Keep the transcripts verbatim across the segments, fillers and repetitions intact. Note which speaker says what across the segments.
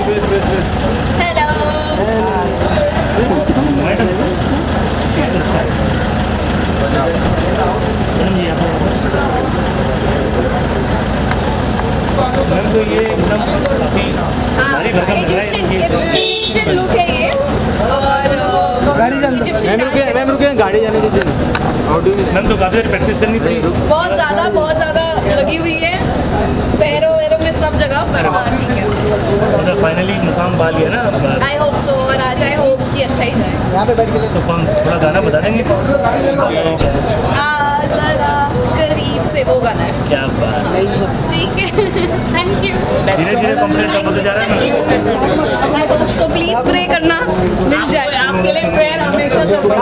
Speaker 1: Hello.
Speaker 2: Ma'am तो ये एकदम काफी भारी भरकम लग रहा है।
Speaker 1: इजिप्शियन लुक है ये और इजिप्शियन
Speaker 3: मैम रुके गाड़ी जाने दीजिए।
Speaker 2: मैम तो काफी सारी प्रैक्टिस करनी पड़ी।
Speaker 1: बहुत ज़्यादा बहुत ज़्यादा लगी हुई है पैरों वैरों में सब जगह, पर हाँ ठीक है।
Speaker 2: मतलब फाइनली मुकाम पा लिया ना।
Speaker 1: आई होप सो, और आज आई होप कि अच्छा ही जाए।
Speaker 3: यहाँ पे बैठ के
Speaker 2: तो हम थोड़ा गाना बता देंगे।
Speaker 1: आ जरा करीब से वो गाना है।
Speaker 2: क्या बात है।
Speaker 1: ठीक है। Thank you.
Speaker 2: धीरे धीरे कंप्लीट होते जा रहा है।
Speaker 1: I hope so, please pray करना मिल जाए।
Speaker 4: आपके लिए प्रेयर हमेशा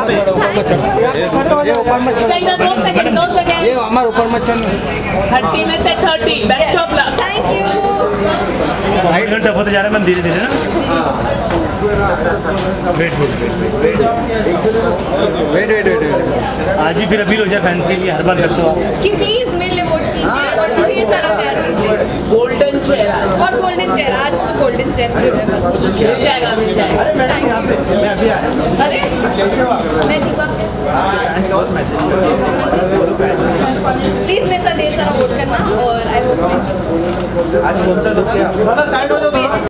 Speaker 3: ये ऊपर मत चल।
Speaker 4: दो सेकंड दो सेकंड
Speaker 3: ये हमारे ऊपर मत चल।
Speaker 4: थर्टी में से thirty best of luck.
Speaker 1: Thank you.
Speaker 2: एक घंटा होते जा रहा है मैम, धीरे धीरे ना। Wait wait wait
Speaker 3: wait wait wait
Speaker 2: आज ही फिर अपील हो जाए फैंस के लिए, हर बार करते हो आप।
Speaker 1: कि प्लीज मेरे लिए वोट कीजिए और ढेर सारा प्यार दीजिए।
Speaker 4: गोल्डन चेहरा
Speaker 1: और गोल्डन चेयर, आज तो गोल्डन चेयर मिल जाए बस।
Speaker 4: मिल जाएगा मिल जाएगा।
Speaker 5: अरे मैडम यहाँ पे मैं अभी आया।
Speaker 1: अरे
Speaker 5: कैसे हो आप?
Speaker 1: मैं ठीक हूँ।
Speaker 5: फैंस बहुत मैसेज कर रहे हैं। बोलो फैंस।
Speaker 1: प्लीज मेरे साथ ढेर सारा वोट करना और आई होप मैं जीत जाऊँ।
Speaker 5: आज कौन सा दुख है आपको?